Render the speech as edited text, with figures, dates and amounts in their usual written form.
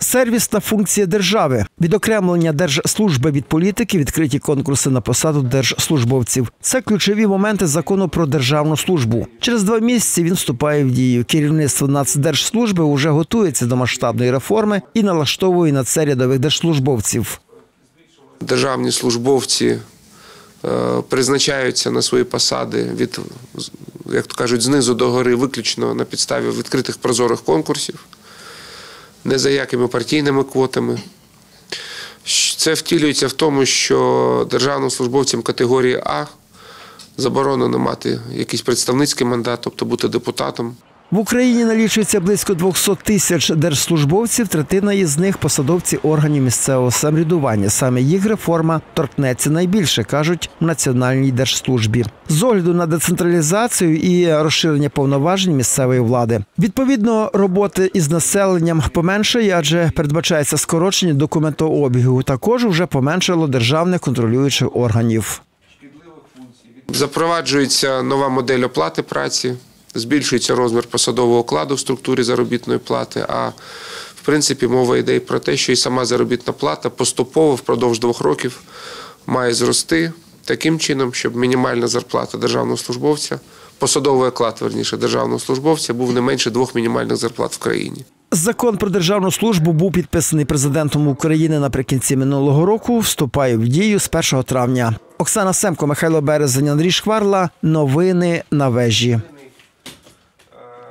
Сервісна функція держави, відокремлення держслужби від політики, відкриті конкурси на посаду держслужбовців. Це ключові моменти закону про державну службу. Через 2 місяці він вступає в дію. Керівництво Нацдержслужби вже готується до масштабної реформи і налаштовує на це рядових держслужбовців. Державні службовці призначаються на свої посади від, як то кажуть, знизу до гори виключно на підставі відкритих прозорих конкурсів, не за якими партійними квотами. Це втілюється в тому, що державним службовцям категорії А заборонено мати якийсь представницький мандат, тобто бути депутатом. В Україні налічується близько 200 тисяч держслужбовців, третина із них – посадовці органів місцевого самоврядування. Саме їх реформа торкнеться найбільше, кажуть в Національній держслужбі. З огляду на децентралізацію і розширення повноважень місцевої влади. Відповідно, роботи із населенням поменшає, адже передбачається скорочення документообігу. Також вже поменшало державних контролюючих органів. Запроваджується нова модель оплати праці. Збільшується розмір посадового окладу в структурі заробітної плати, а в принципі мова йде про те, що і сама заробітна плата поступово впродовж 2 років має зрости таким чином, щоб мінімальна зарплата державного службовця, посадовий оклад, верніше, державного службовця був не менше 2 мінімальних зарплат в країні. Закон про державну службу був підписаний президентом України наприкінці минулого року, вступає в дію з 1 травня. Оксана Семко, Михайло Березень, Андрій Шкварла. Новини на вежі.